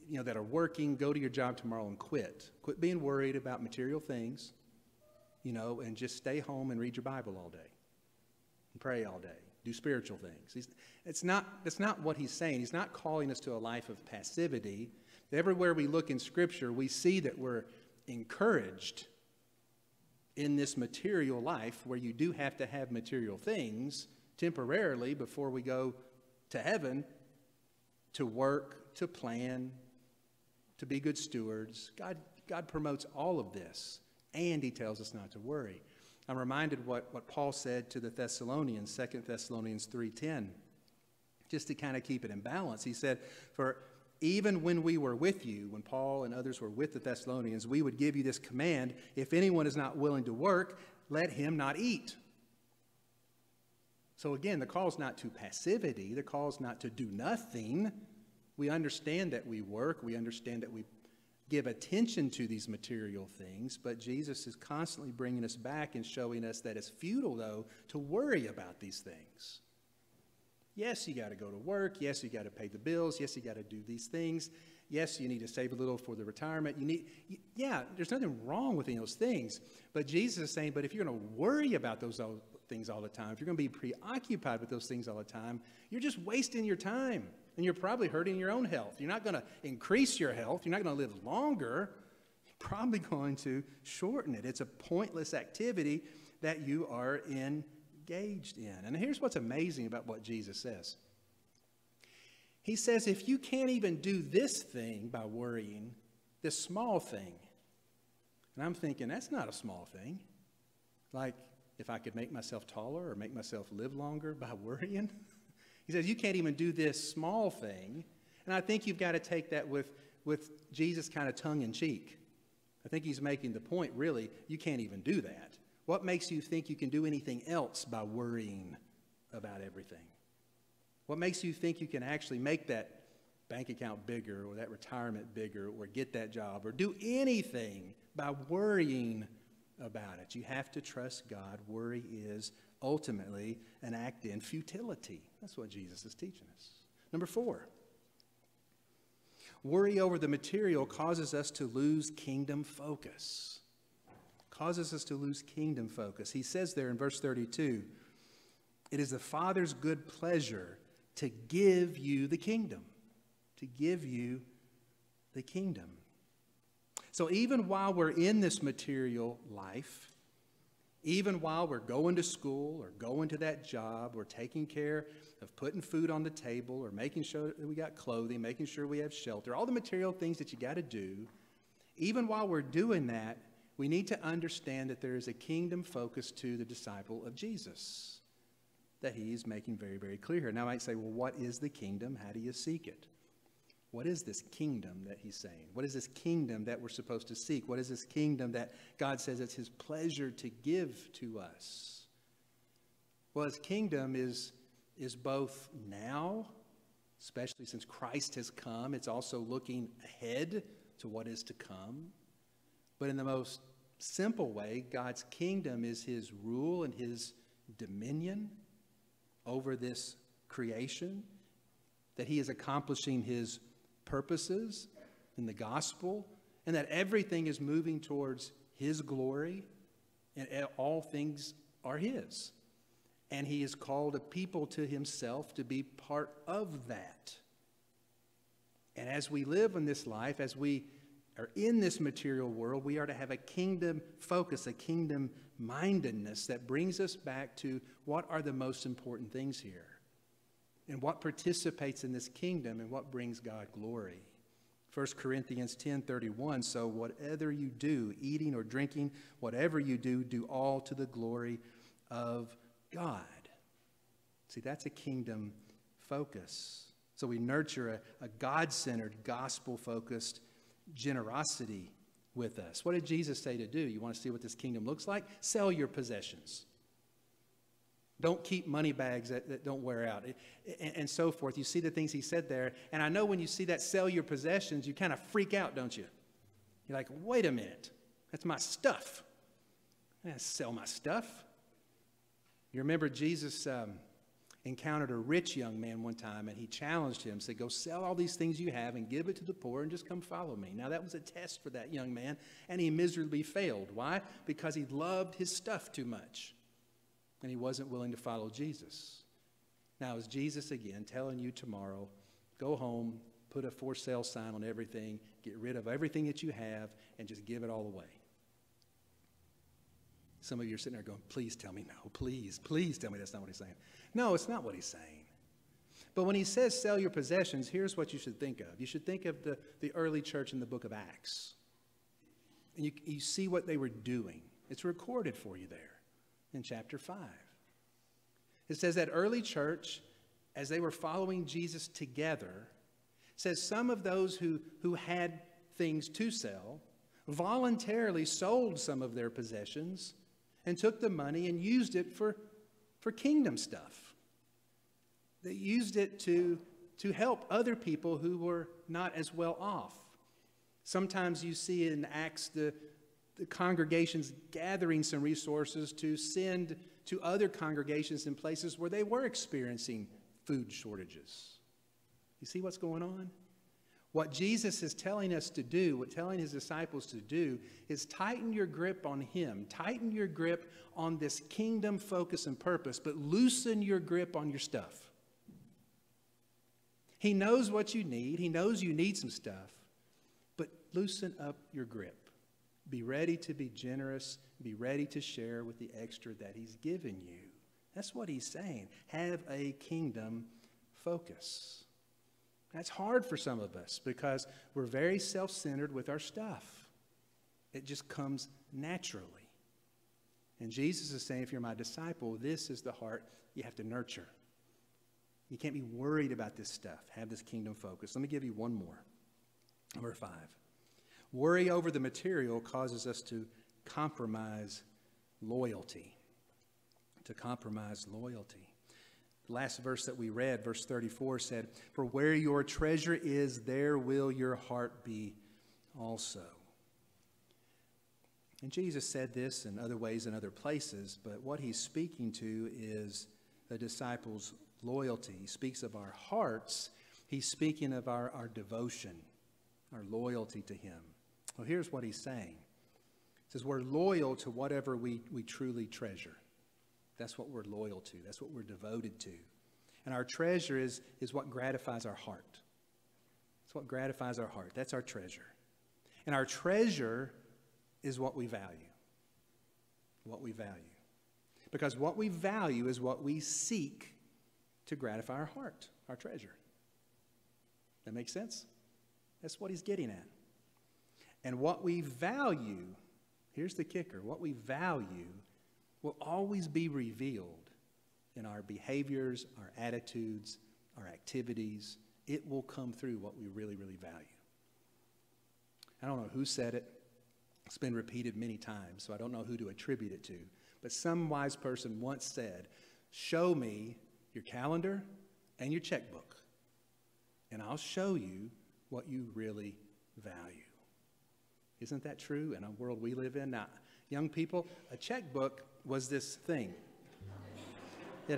Speaker 4: that are working, go to your job tomorrow and quit. Quit being worried about material things, and just stay home and read your Bible all day and pray all day. Do spiritual things. That's not what he's saying. He's not calling us to a life of passivity. Everywhere we look in Scripture, we see that we're encouraged in this material life where you do have to have material things temporarily before we go to heaven, to work, to plan, to be good stewards. God promotes all of this, and he tells us not to worry. I'm reminded what Paul said to the Thessalonians, 2 Thessalonians 3:10, just to kind of keep it in balance. He said, for even when we were with you, when Paul and others were with the Thessalonians, we would give you this command: if anyone is not willing to work, let him not eat. So again, the call is not to passivity. The call is not to do nothing. We understand that we work. We understand that we give attention to these material things. But Jesus is constantly bringing us back and showing us that it's futile, though, to worry about these things. Yes, you got to go to work. Yes, you got to pay the bills. Yes, you got to do these things. Yes, you need to save a little for the retirement. There's nothing wrong with any of those things. But Jesus is saying, but if you're going to worry about those things all the time, if you're going to be preoccupied with those things all the time, you're just wasting your time. And you're probably hurting your own health. You're not going to increase your health. You're not going to live longer. You're probably going to shorten it. It's a pointless activity that you are engaged in. And here's what's amazing about what Jesus says. He says, if you can't even do this thing by worrying, this small thing, and I'm thinking, that's not a small thing. Like, if I could make myself taller or make myself live longer by worrying. He says, you can't even do this small thing. And I think you've got to take that with Jesus kind of tongue-in-cheek. I think he's making the point, really, you can't even do that. What makes you think you can do anything else by worrying about everything? What makes you think you can actually make that bank account bigger or that retirement bigger or get that job or do anything by worrying about it? You have to trust God. Worry is ultimately an act in futility. That's what Jesus is teaching us. Number 4, worry over the material causes us to lose kingdom focus. Causes us to lose kingdom focus. He says there in verse 32, it is the Father's good pleasure to give you the kingdom. To give you the kingdom. So even while we're in this material life, even while we're going to school or going to that job or taking care of putting food on the table or making sure that we got clothing, making sure we have shelter, all the material things that you got to do, even while we're doing that, we need to understand that there is a kingdom focus to the disciple of Jesus that he is making very, very clear here. Now I might say, well, what is the kingdom? How do you seek it? What is this kingdom that he's saying? What is this kingdom that we're supposed to seek? What is this kingdom that God says it's his pleasure to give to us? Well, his kingdom is both now, especially since Christ has come. It's also looking ahead to what is to come. But in the most simple way, God's kingdom is his rule and his dominion over this creation, that he is accomplishing his purposes in the gospel, and that everything is moving towards his glory, and all things are his. And he has called a people to himself to be part of that. And as we live in this life, as we are in this material world, we are to have a kingdom focus, a kingdom mindedness that brings us back to what are the most important things here. And what participates in this kingdom and what brings God glory. 1 Corinthians 10:31, so whatever you do, eating or drinking, whatever you do, do all to the glory of God. See, that's a kingdom focus. So we nurture a God-centered, gospel-focused generosity with us. What did Jesus say to do? You want to see what this kingdom looks like? Sell your possessions. Don't keep money bags that don't wear out, and so forth. You see the things he said there. And I know when you see that, sell your possessions, you kind of freak out, don't you? You're like, wait a minute. That's my stuff. I can't sell my stuff. You remember Jesus encountered a rich young man one time, and he challenged him, said, go sell all these things you have and give it to the poor and just come follow me. Now, that was a test for that young man, and he miserably failed. Why? Because he loved his stuff too much, and he wasn't willing to follow Jesus. Now, is Jesus again telling you tomorrow, go home, put a for sale sign on everything, get rid of everything that you have, and just give it all away? Some of you are sitting there going, please tell me no. Please, please tell me that's not what he's saying. No, it's not what he's saying. But when he says sell your possessions, here's what you should think of. You should think of the early church in the book of Acts. And you see what they were doing. It's recorded for you there in chapter 5. It says that early church, as they were following Jesus together, says some of those who had things to sell voluntarily sold some of their possessions and took the money and used it for kingdom stuff. They used it to help other people who were not as well off. Sometimes you see in Acts the congregations gathering some resources to send to other congregations in places where they were experiencing food shortages. You see what's going on? What Jesus is telling us to do, telling his disciples to do, is tighten your grip on him. Tighten your grip on this kingdom focus and purpose, but loosen your grip on your stuff. He knows what you need. He knows you need some stuff, but loosen up your grip. Be ready to be generous. Be ready to share with the extra that he's given you. That's what he's saying. Have a kingdom focus. That's hard for some of us because we're very self-centered with our stuff. It just comes naturally. And Jesus is saying, if you're my disciple, this is the heart you have to nurture. You can't be worried about this stuff. Have this kingdom focus. Let me give you one more. Number 5. Worry over the material causes us to compromise loyalty. To compromise loyalty. The last verse that we read, verse 34, said, for where your treasure is, there will your heart be also. And Jesus said this in other ways in other places, but what he's speaking to is the disciples' loyalty. He speaks of our hearts. He's speaking of our devotion, our loyalty to him. Well, here's what he's saying. He says we're loyal to whatever we truly treasure. That's what we're loyal to. That's what we're devoted to. And our treasure is what gratifies our heart. It's what gratifies our heart. That's our treasure. And our treasure is what we value. What we value. Because what we value is what we seek to gratify our heart, our treasure. That makes sense? That's what he's getting at. And what we value, here's the kicker, what we value will always be revealed in our behaviors, our attitudes, our activities. It will come through what we really, really value. I don't know who said it. It's been repeated many times, so I don't know who to attribute it to. But some wise person once said, show me your calendar and your checkbook, and I'll show you what you really value. Isn't that true in a world we live in? Now, young people, a checkbook was this thing. It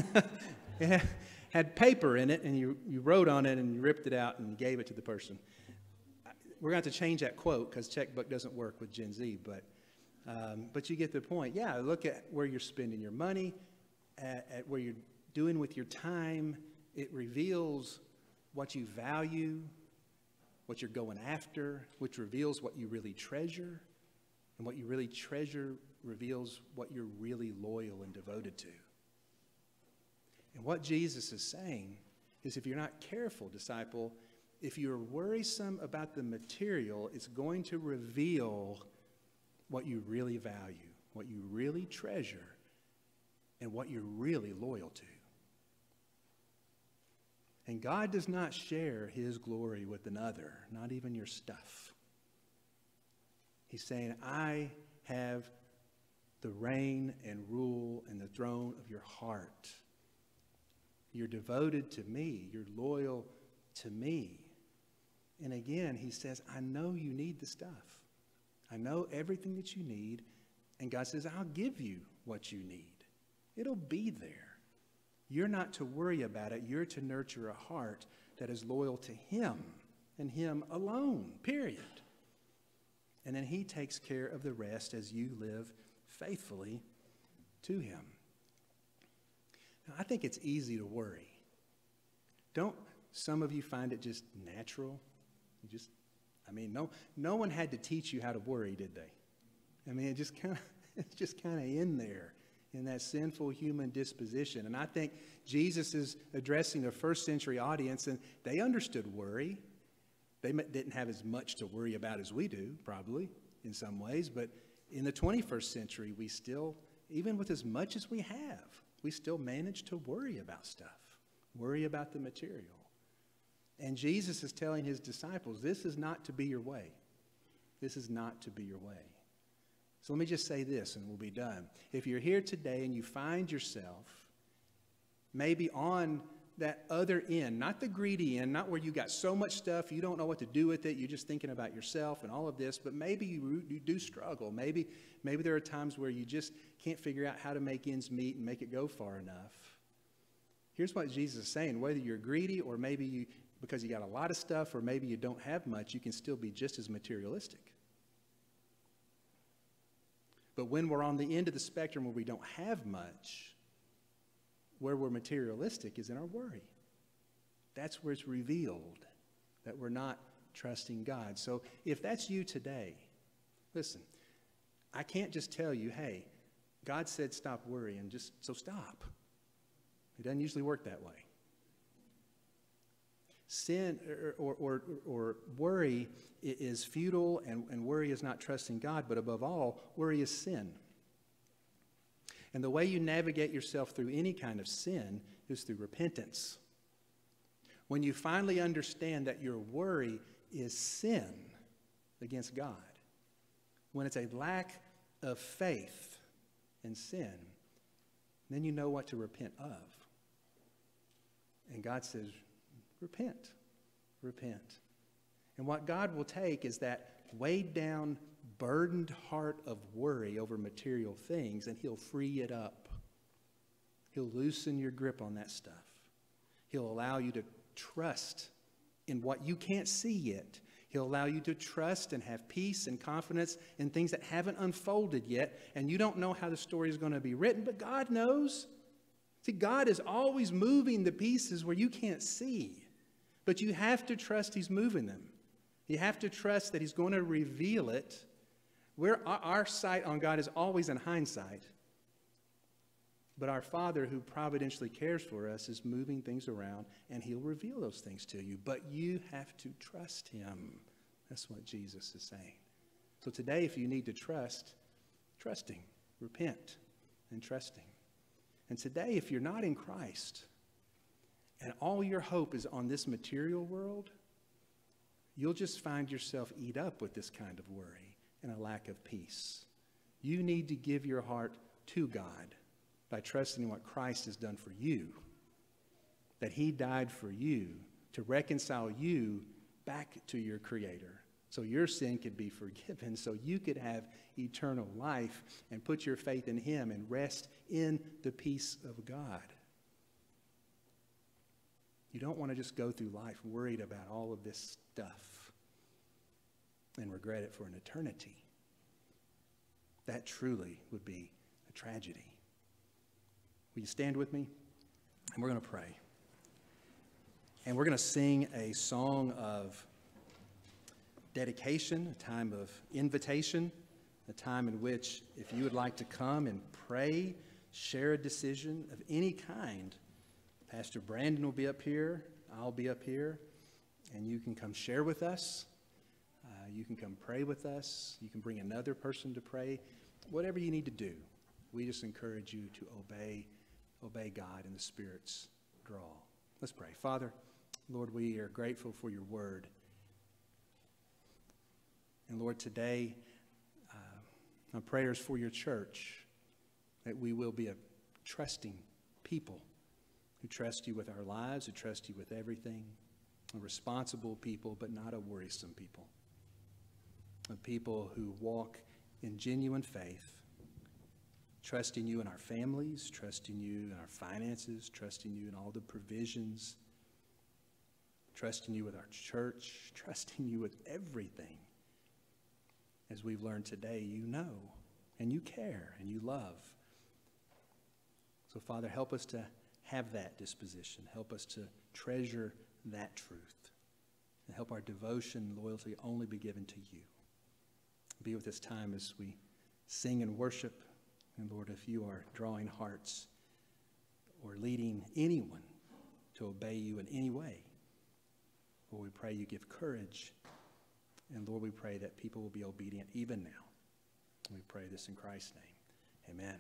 Speaker 4: had paper in it, and you wrote on it, and you ripped it out and gave it to the person. We're going to have to change that quote because checkbook doesn't work with Gen Z, but you get the point. Yeah, look at where you're spending your money, at where you're doing with your time. It reveals what you value, what you're going after, which reveals what you really treasure. And what you really treasure reveals what you're really loyal and devoted to. And what Jesus is saying is if you're not careful, disciple, if you're worrisome about the material, it's going to reveal what you really value, what you really treasure, and what you're really loyal to. And God does not share his glory with another, not even your stuff. He's saying, I have the reign and rule and the throne of your heart. You're devoted to me. You're loyal to me. And again, he says, I know you need the stuff. I know everything that you need. And God says, I'll give you what you need. It'll be there. You're not to worry about it. You're to nurture a heart that is loyal to him and him alone, period. And then he takes care of the rest as you live faithfully to him. Now, I think it's easy to worry. Don't some of you find it just natural? No one had to teach you how to worry, did they? I mean, it's just kind of in there, in that sinful human disposition. And I think Jesus is addressing a first century audience, and they understood worry. They didn't have as much to worry about as we do, probably, in some ways. But in the 21st century, we still, even with as much as we have, we still manage to worry about stuff, worry about the material. And Jesus is telling his disciples, this is not to be your way. This is not to be your way. So let me just say this, and we'll be done. If you're here today and you find yourself maybe on that other end, not the greedy end, not where you got so much stuff you don't know what to do with it, you're just thinking about yourself and all of this, but maybe you do struggle. Maybe there are times where you just can't figure out how to make ends meet and make it go far enough. Here's what Jesus is saying. Whether you're greedy or maybe you, because you got a lot of stuff, or maybe you don't have much, you can still be just as materialistic. But when we're on the end of the spectrum where we don't have much, where we're materialistic is in our worry. That's where it's revealed that we're not trusting God. So if that's you today, listen, I can't just tell you, hey, God said stop worrying, so stop. It doesn't usually work that way. Sin or worry is futile, and worry is not trusting God, but above all, worry is sin. And the way you navigate yourself through any kind of sin is through repentance. When you finally understand that your worry is sin against God, when it's a lack of faith and sin, then you know what to repent of. And God says, repent, repent. And what God will take is that weighed down, burdened heart of worry over material things, and he'll free it up. He'll loosen your grip on that stuff. He'll allow you to trust in what you can't see yet. He'll allow you to trust and have peace and confidence in things that haven't unfolded yet, and you don't know how the story is going to be written, but God knows. See, God is always moving the pieces where you can't see, but you have to trust he's moving them. You have to trust that he's going to reveal it. Our sight on God is always in hindsight, but our Father who providentially cares for us is moving things around, and he'll reveal those things to you, but you have to trust him. That's what Jesus is saying. So today, if you need to trust him, repent and trust him. And today, if you're not in Christ and all your hope is on this material world, you'll just find yourself eat up with this kind of worry and a lack of peace. You need to give your heart to God by trusting in what Christ has done for you, that he died for you to reconcile you back to your Creator, so your sin could be forgiven, so you could have eternal life and put your faith in him and rest in the peace of God. You don't want to just go through life worried about all of this stuff and regret it for an eternity. That truly would be a tragedy. Will you stand with me? And we're going to pray. And we're going to sing a song of dedication, a time of invitation, a time in which if you would like to come and pray, share a decision of any kind, Pastor Brandon will be up here, I'll be up here, and you can come share with us. You can come pray with us. You can bring another person to pray. Whatever you need to do, we just encourage you to obey God and the Spirit's draw. Let's pray. Father, Lord, we are grateful for your word. And Lord, today, my prayers for your church, that we will be a trusting people who trust you with our lives, who trust you with everything, a responsible people, but not a worrisome people, a people who walk in genuine faith, trusting you in our families, trusting you in our finances, trusting you in all the provisions, trusting you with our church, trusting you with everything. As we've learned today, you know, and you care, and you love. So, Father, help us to have that disposition. Help us to treasure that truth. And help our devotion and loyalty only be given to you. Be with this time as we sing and worship. And Lord, if you are drawing hearts or leading anyone to obey you in any way, Lord, we pray you give courage. And Lord, we pray that people will be obedient even now. We pray this in Christ's name. Amen.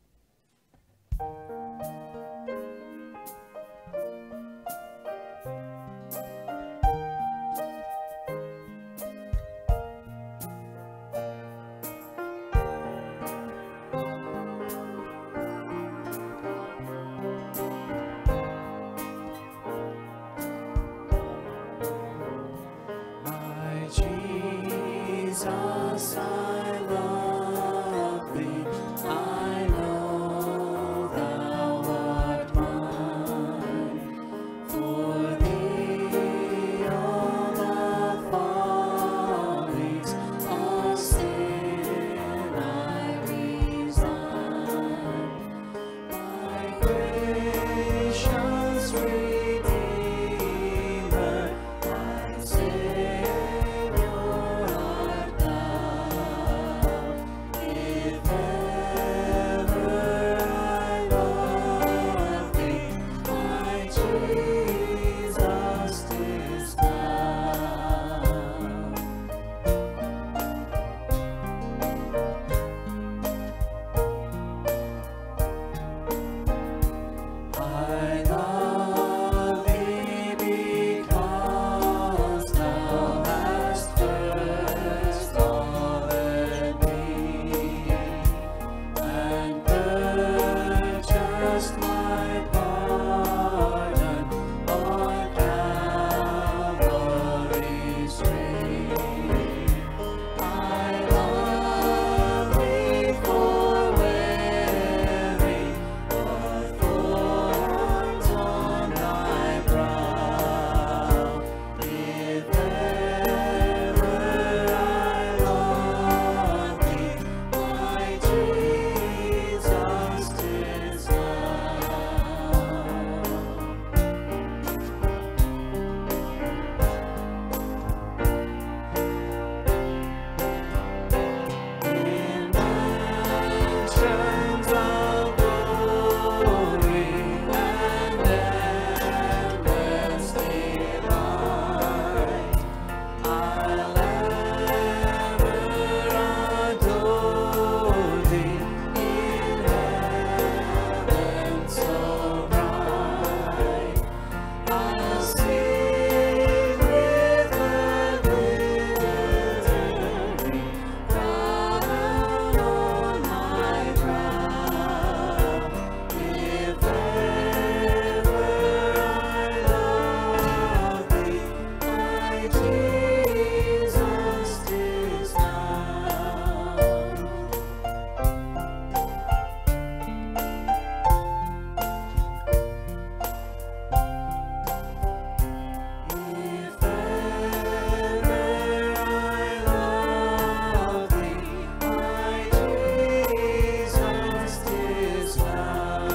Speaker 1: My Jesus, I love thee. I know thou art mine. For thee all the follies of sin I resign. My gracious Redeemer, my Savior art thou. If ever I love thee, my Jesus 'tis thou. I love thee because thou hast first loved me and purchased my pardon on Calvary's tree. I love thee for wearing the thorns on thy brow. If ever I love thee, my Jesus 'tis thou. In mansions of glory and endless delight, I'll ever adore thee in heaven so bright. I'll sing with the glittering crown on my brow. If ever I love thee, my Jesus 'tis thou. If ever I love thee, my Jesus 'tis thou.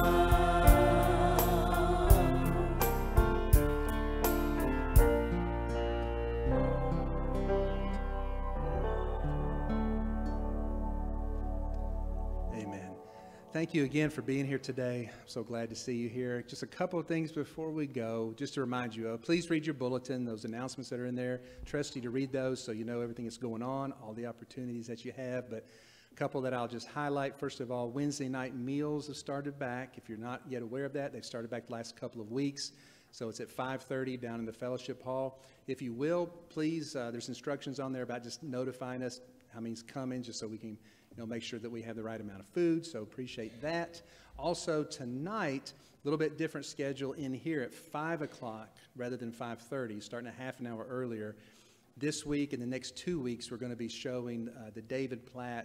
Speaker 4: Amen. Thank you again for being here today. I'm so glad to see you here. Just a couple of things before we go, just to remind you of, please read your bulletin, those announcements that are in there. Trust you to read those so you know everything that's going on, all the opportunities that you have. But a couple that I'll just highlight. First of all, Wednesday night meals have started back. If you're not yet aware of that, they've started back the last couple of weeks. So it's at 5:30 down in the fellowship hall. If you will, please, there's instructions on there about just notifying us how many's coming, just so we can make sure that we have the right amount of food. So appreciate that. Also tonight, a little bit different schedule in here at 5 o'clock rather than 5:30, starting a half an hour earlier. This week and the next 2 weeks, we're going to be showing the David Platt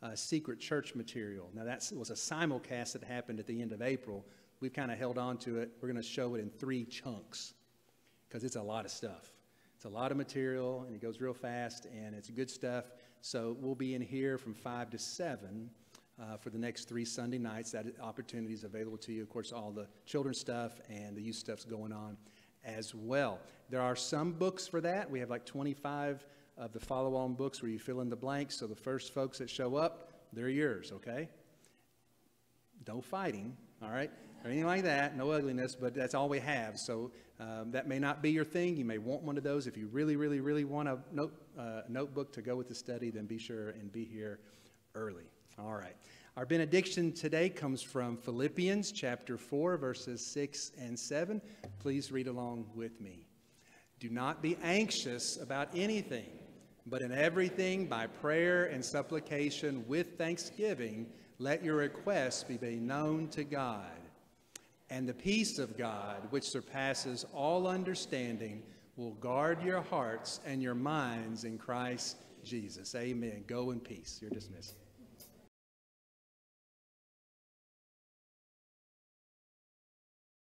Speaker 4: secret church material. Now that was a simulcast that happened at the end of April. We've kind of held on to it. We're going to show it in 3 chunks because it's a lot of stuff. It's a lot of material, and it goes real fast, and it's good stuff. So we'll be in here from 5 to 7 for the next 3 Sunday nights. That opportunity is available to you. Of course, all the children's stuff and the youth stuff's going on as well. There are some books for that. We have like 25 of the follow-on books where you fill in the blanks. So the first folks that show up, they're yours, okay? No fighting, all right? Or anything like that, no ugliness, but that's all we have. So that may not be your thing. You may want one of those. If you really, really, really want a notebook to go with the study, then be sure and be here early. All right. Our benediction today comes from Philippians chapter 4, verses 6 and 7. Please read along with me. Do not be anxious about anything, but in everything by prayer and supplication with thanksgiving, let your requests be made known to God. And the peace of God, which surpasses all understanding, will guard your hearts and your minds in Christ Jesus. Amen. Go in peace. You're dismissed.